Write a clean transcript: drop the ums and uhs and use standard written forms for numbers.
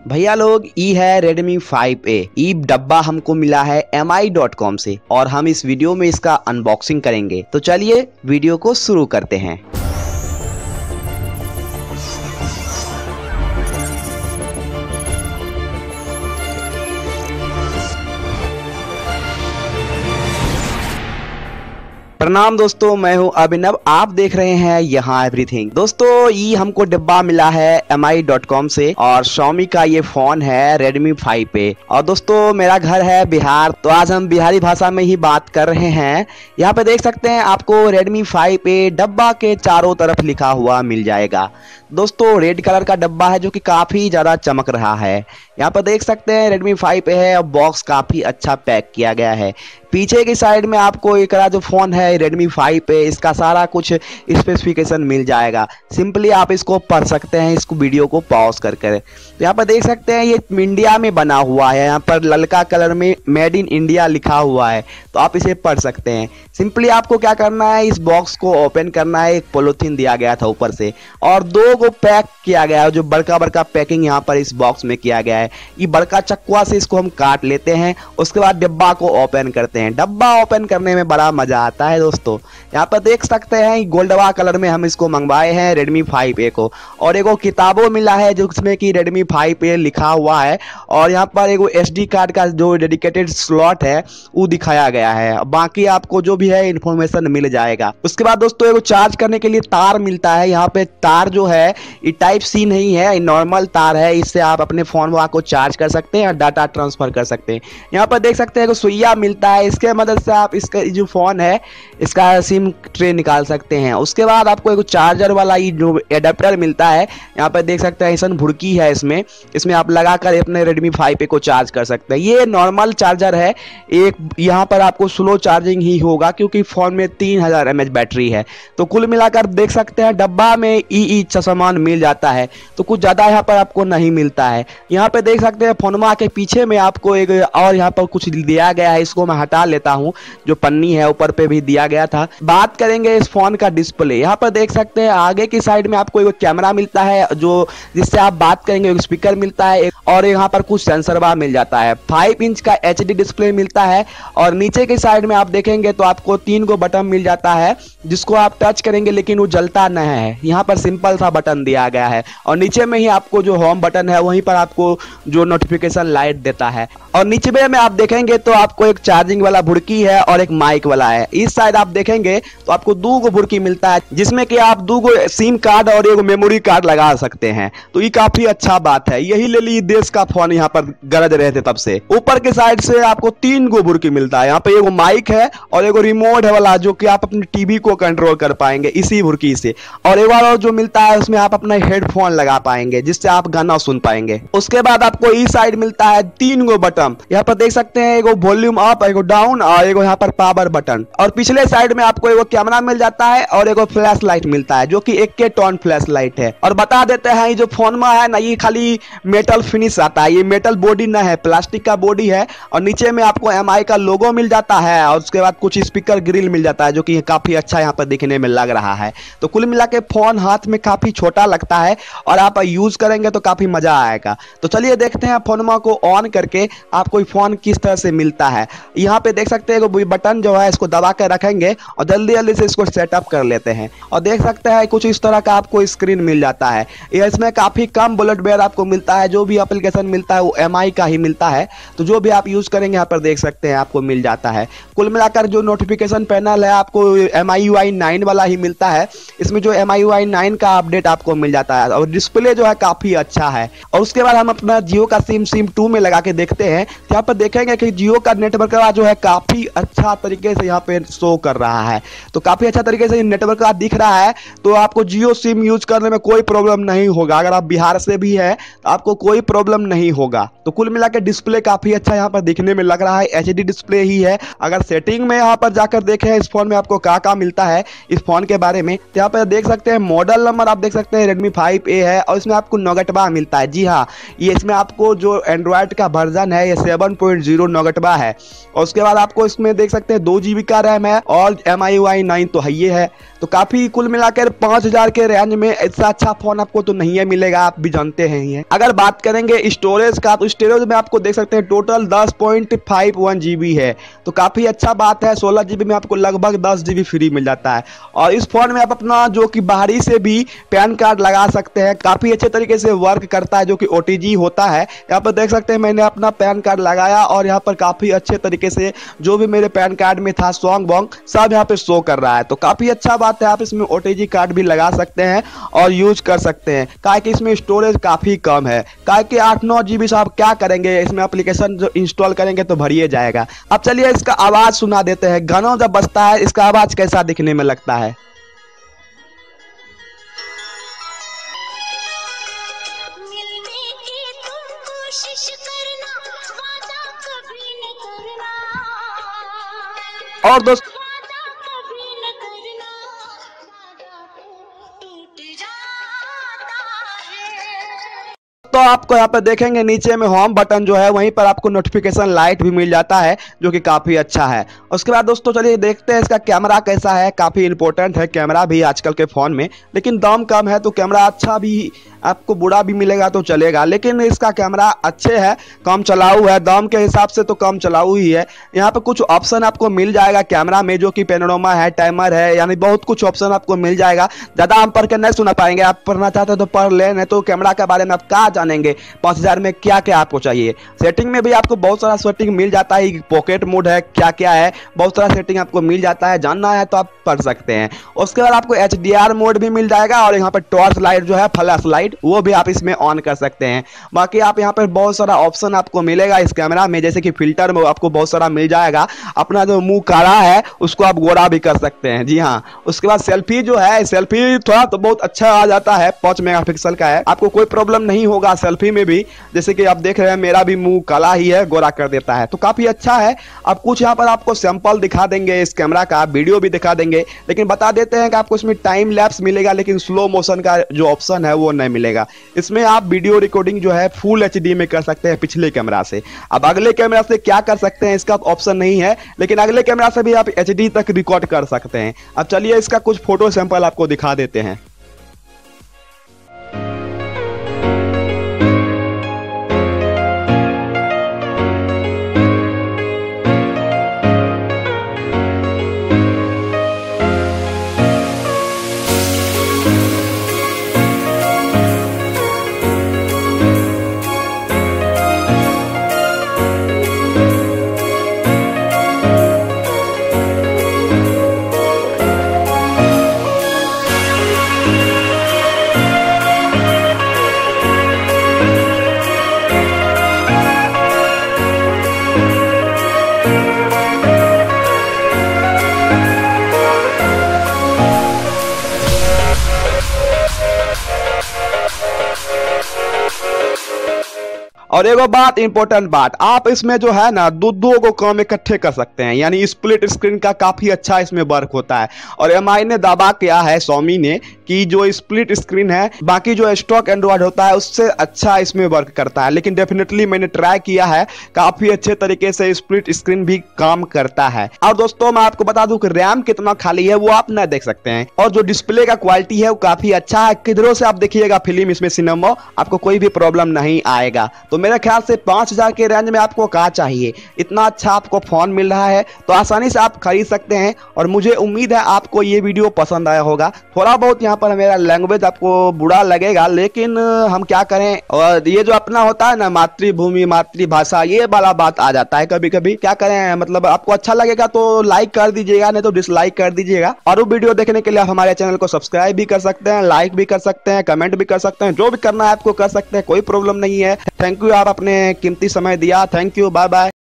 भैया लोग ई है Redmi 5A। ई डब्बा हमको मिला है mi.com से और हम इस वीडियो में इसका अनबॉक्सिंग करेंगे। तो चलिए वीडियो को शुरू करते हैं। प्रणाम दोस्तों, मैं हूं अभिनव। आप देख रहे हैं यहाँ एवरीथिंग। दोस्तों ये हमको डिब्बा मिला है mi.com से और Xiaomi का ये फोन है Redmi 5A। और दोस्तों मेरा घर है बिहार, तो आज हम बिहारी भाषा में ही बात कर रहे हैं। यहाँ पे देख सकते हैं आपको Redmi 5A डब्बा के चारों तरफ लिखा हुआ मिल जाएगा। दोस्तों रेड कलर का डब्बा है जो कि काफी ज्यादा चमक रहा है। यहाँ पर देख सकते हैं Redmi 5A है और बॉक्स काफी अच्छा पैक किया गया है। पीछे की साइड में आपको एक जो फोन है Redmi 5A, इसका सारा कुछ स्पेसिफिकेशन मिल जाएगा। सिंपली आप इसको पढ़ सकते हैं, इसको वीडियो को पॉज कर कर। तो यहाँ पर देख सकते हैं ये इंडिया में बना हुआ है। यहाँ पर ललका कलर में मेड इन इंडिया लिखा हुआ है, तो आप इसे पढ़ सकते हैं। सिंपली आपको क्या करना है, इस बॉक्स को ओपन करना है। एक पॉलीथीन दिया गया था ऊपर से और दो को पैक किया गया है। जो बड़का बड़का पैकिंग यहाँ पर इस बॉक्स में किया गया है। ये बड़का चक्कुआ से इसको हम काट लेते हैं, उसके बाद डिब्बा को ओपन करते हैं। डब्बा ओपन करने में बड़ा मजा आता है दोस्तों। यहाँ पर देख सकते हैं गोल्डवा कलर में हम इसको मंगवाए हैं Redmi 5A को। और एगो किताबों मिला है जिसमें कि Redmi 5A लिखा हुआ है। और यहाँ पर एगो SD कार्ड का जो डेडिकेटेड स्लॉट है वो दिखाया गया है। बाकी आपको जो भी है इन्फॉर्मेशन मिल जाएगा। उसके बाद दोस्तों एगो चार्ज करने के लिए तार मिलता है। यहाँ पे तार जो है ये टाइप सी नहीं है, ये नॉर्मल तार है। इससे आप अपने फोन को चार्ज कर सकते हैं और डाटा ट्रांसफर कर सकते हैं। यहाँ पर देख सकते हैं सुइया मिलता है, इसके मदद से आप इसका जो फोन है इसका सिम ट्रे निकाल सकते हैं। उसके बाद आपको एक चार्जर वाला ये जो एडाप्टर मिलता है, यहाँ पर देख सकते हैं ऐसा भुड़की है इसमें आप लगाकर अपने Redmi 5A को चार्ज कर सकते हैं। ये नॉर्मल चार्जर है। एक यहाँ पर आपको स्लो चार्जिंग ही होगा क्योंकि फोन में 3000 mAh बैटरी है। तो कुल मिलाकर देख सकते हैं डब्बा में ई सामान मिल जाता है, तो कुछ ज्यादा यहाँ पर आपको नहीं मिलता है। यहाँ पे देख सकते हैं फोनमा के पीछे में आपको एक और यहाँ पर कुछ दिया गया है। इसको मैं हटा लेता हूँ, जो पन्नी है ऊपर पे भी दिया गया था। बात करेंगे इस फोन का डिस्प्ले। यहाँ पर देख सकते हैं आगे की साइड में आपको एक कैमरा मिलता है जो जिससे आप बात करेंगे। एक स्पीकर मिलता है और यहाँ पर कुछ सेंसर बार मिल जाता है। 5 इंच का HD डिस्प्ले मिलता है। और नीचे की साइड में आप देखेंगे तो आपको 3 गो बटन मिल जाता है जिसको आप टच करेंगे लेकिन वो जलता नहीं है। यहाँ पर सिंपल सा बटन दिया गया है और नीचे में ही आपको जो होम बटन है वहीं पर आपको जो नोटिफिकेशन लाइट देता है। और नीचे में आप देखेंगे तो आपको एक चार्जिंग वाला भुड़की है और एक माइक वाला है। इस साइड आप देखेंगे तो आपको 2 गो भुड़की मिलता है जिसमें कि आप 2 गो सिम कार्ड और एक मेमोरी कार्ड लगा सकते हैं। तो ये काफी अच्छा बात है। यही ले ली देश का फोन यहाँ पर गरज रहे थे तब से। ऊपर के साइड से आपको 3 गो भुड़की मिलता है। यहाँ पे एगो माइक है और एगो रिमोट है वाला जो कि आप अपनी टीवी को कंट्रोल कर पाएंगे इसी भुड़की से। और एक बार जो मिलता है उसमें आप अपना हेडफोन लगा पाएंगे जिससे आप गाना सुन पाएंगे। उसके बाद आपको इस साइड मिलता है 3 गो बटन। यहाँ पर देख सकते हैं एगो वॉल्यूम अप, एगो डाउन और एगो यहाँ पर पावर बटन। और पिछले साइड में आपको एगो कैमरा मिल जाता है और एगो फ्लैश लाइट मिलता है जो कि 1K टॉन फ्लैश लाइट है। और बता देते हैं ये जो फोन में है ना, ये खाली मेटल फिनिश आता है। ये मेटल बॉडी ना है, प्लास्टिक का बॉडी है। और नीचे में आपको MI का लोगो मिल जाता है और उसके बाद कुछ स्पीकर ग्रिल मिल जाता है जो कि काफी अच्छा यहाँ पर दिखने में लग रहा है। तो कुल मिला के फोन हाथ में काफी छोटा लगता है और आप यूज करेंगे तो काफी मजा आएगा। तो चलिए देखते हैं फोनमा को ऑन करके आपको फोन किस तरह से मिलता है। यहाँ पे देख सकते हैं बटन जो है इसको दबा कर रखेंगे और जल्दी जल्दी से इसको सेटअप कर लेते हैं। और देख सकते हैं कुछ इस तरह का आपको स्क्रीन मिल जाता है। इसमें काफी कम बुलेट बेयर आपको मिलता है। जो भी एप्लीकेशन मिलता है वो MI का ही मिलता है। तो जो भी आप यूज करेंगे यहाँ पर देख सकते हैं आपको मिल जाता है। कुल मिलाकर जो नोटिफिकेशन पैनल है आपको MIUI 9 वाला ही मिलता है। इसमें जो MIUI 9 का अपडेट आपको मिल जाता है और डिस्प्ले जो है काफी अच्छा है। और उसके बाद हम अपना जियो का सिम 2 में लगा के देखते हैं। यहाँ पर देखेंगे कि जियो का नेटवर्क जो है काफी अच्छा तरीके से यहाँ पे शो कर रहा है। तो काफी अच्छा तरीके से नेटवर्क दिख रहा है। तो आपको जियो सिम यूज करने में कोई प्रॉब्लम नहीं होगा। अगर आप बिहार से भी है तो आपको कोई प्रॉब्लम नहीं होगा। तो कुल मिला के डिस्प्ले काफी अच्छा यहाँ पर दिखने में लग रहा है। HD डिस्प्ले ही है। अगर सेटिंग में यहाँ पर जाकर देखें इस फोन में आपको क्या मिलता है इस फोन के बारे में, तो यहाँ पर देख सकते हैं मॉडल नंबर आप देख सकते हैं Redmi 5A है और इसमें आपको नौगटबा मिलता है। जी हाँ, ये इसमें आपको जो एंड्रॉयड का वर्जन है ये 7.0 नौगटबा है। और उसके बाद आपको इसमें देख सकते हैं 2 GB का रैम है और MIUI 9 तो है ये है। तो काफी कुल मिलाकर 5000 के रेंज में ऐसा अच्छा फोन आपको तो नहीं है मिलेगा, आप भी जानते हैं ही। अगर बात करेंगे स्टोरेज का तो स्टोरेज में आपको देख सकते हैं टोटल 10.51 GB है, तो काफी अच्छा बात है। 16 GB में आपको लगभग 10 GB फ्री मिल जाता है। और इस फोन में आप अपना जो कि बाहरी से भी पैन कार्ड लगा सकते हैं, काफी अच्छे तरीके से वर्क करता है, जो कि OTG होता है। यहाँ पर देख सकते हैं मैंने अपना पैन कार्ड लगाया और यहाँ पर काफी अच्छे तरीके से जो भी मेरे पैन कार्ड में था सॉन्ग वॉन्ग सब यहाँ पे शो कर रहा है, तो काफी अच्छा बात है। आप इसमें OTG कार्ड भी लगा सकते हैं और यूज कर सकते हैं, काहे कि इसमें स्टोरेज काफी कम है। काहे कि 8-9 GB से आप क्या करेंगे, इसमें एप्लीकेशन जो इंस्टॉल करेंगे तो भरिए जाएगा। अब चलिए इसका आवाज सुना देते हैं। गाना जब बजता है इसका आवाज कैसा दिखने में लगता है। और दोस्तों तो आपको यहाँ पर देखेंगे नीचे में होम बटन जो है वहीं पर आपको नोटिफिकेशन लाइट भी मिल जाता है, जो कि काफ़ी अच्छा है। उसके बाद दोस्तों चलिए देखते हैं इसका कैमरा कैसा है। काफ़ी इंपॉर्टेंट है कैमरा भी आजकल के फ़ोन में, लेकिन दाम कम है तो कैमरा अच्छा भी आपको बुरा भी मिलेगा तो चलेगा, लेकिन इसका कैमरा अच्छे है, कम चलाऊ है, दाम के हिसाब से तो कम चलाऊ ही है। यहाँ पर कुछ ऑप्शन आपको मिल जाएगा कैमरा में, जो कि पैनोरामा है, टाइमर है, यानी बहुत कुछ ऑप्शन आपको मिल जाएगा। ज़्यादा हम पढ़ के नहीं सुना पाएंगे, आप पढ़ना चाहते हैं तो पढ़ लें, नहीं तो कैमरा के बारे में आप क्या जानेंगे। 5000 में क्या क्या आपको चाहिए। सेटिंग में भी आपको बहुत सारा सेटिंग मिल जाता है, पॉकेट मोड है, क्या क्या है, बहुत सारा सेटिंग आपको मिल जाता है। जानना है तो आप पढ़ सकते हैं। उसके बाद आपको HDR मोड भी मिल जाएगा और यहाँ पर टॉर्च लाइट जो है, फ्लैश लाइट, वो भी आप इसमें ऑन कर सकते हैं। बाकी आप यहाँ पर बहुत सारा ऑप्शन आपको मिलेगा इस कैमरा में, जैसे कि फिल्टर में आपको बहुत सारा मिल जाएगा। अपना जो मुंह काला है उसको आप गोरा भी कर सकते हैं, जी हाँ। उसके बाद सेल्फी जो है, सेल्फी थोड़ा तो बहुत अच्छा आ जाता है, 5 मेगापिक्सल का है, आपको कोई प्रॉब्लम नहीं होगा सेल्फी में भी। जैसे कि आप देख रहे हैं मेरा भी मुंह काला ही है, गोरा कर देता है, तो काफी अच्छा है। अब कुछ यहाँ पर आपको सैंपल दिखा देंगे इस कैमरा का, वीडियो भी दिखा देंगे, लेकिन बता देते हैं कि आपको इसमें टाइम लैप्स मिलेगा, लेकिन स्लो मोशन का जो ऑप्शन है वो नहीं मिलेगा। इसमें आप वीडियो रिकॉर्डिंग जो है फुल HD में कर सकते हैं पिछले कैमरा से। अब अगले कैमरा से क्या कर सकते हैं इसका ऑप्शन नहीं है, लेकिन अगले कैमरा से भी आप HD तक रिकॉर्ड कर सकते हैं। अब चलिए इसका कुछ फोटो सैंपल आपको दिखा देते हैं। और एगो बात, इंपॉर्टेंट बात, आप इसमें जो है ना दो को काम इकट्ठे कर सकते हैं, यानी स्प्लिट स्क्रीन का काफी अच्छा इसमें वर्क होता है। और MI ने दावा किया है, Xiaomi ने, कि जो स्प्लिट स्क्रीन है बाकी जो स्टॉक एंड्रॉयड होता है उससे अच्छा इसमें वर्क करता है। लेकिन डेफिनेटली मैंने ट्राई किया है, काफी अच्छे तरीके से स्प्लिट स्क्रीन भी काम करता है। और दोस्तों मैं आपको बता दूं कि रैम कितना खाली है वो आप न देख सकते हैं, और जो डिस्प्ले का क्वालिटी है वो काफी अच्छा है। किधरों से आप देखिएगा फिल्म इसमें सिनेमा, आपको कोई भी प्रॉब्लम नहीं आएगा। तो मेरे ख्याल से 5000 के रेंज में आपको क्या चाहिए, इतना अच्छा आपको फोन मिल रहा है तो आसानी से आप खरीद सकते हैं। और मुझे उम्मीद है आपको ये वीडियो पसंद आया होगा। थोड़ा बहुत यहाँ पर मेरा लैंग्वेज आपको बुरा लगेगा, लेकिन हम क्या करें, और ये जो अपना होता है ना मातृभूमि मातृभाषा, ये वाला बात आ जाता है कभी कभी, क्या करें। मतलब आपको अच्छा लगेगा तो लाइक कर दीजिएगा, नहीं तो डिसलाइक कर दीजिएगा। और वो वीडियो देखने के लिए आप हमारे चैनल को सब्सक्राइब भी कर सकते हैं, लाइक भी कर सकते हैं, कमेंट भी कर सकते हैं, जो भी करना है आपको कर सकते हैं, कोई प्रॉब्लम नहीं है। थैंक यू, आप अपने कीमती समय दिया। Thank you, bye bye.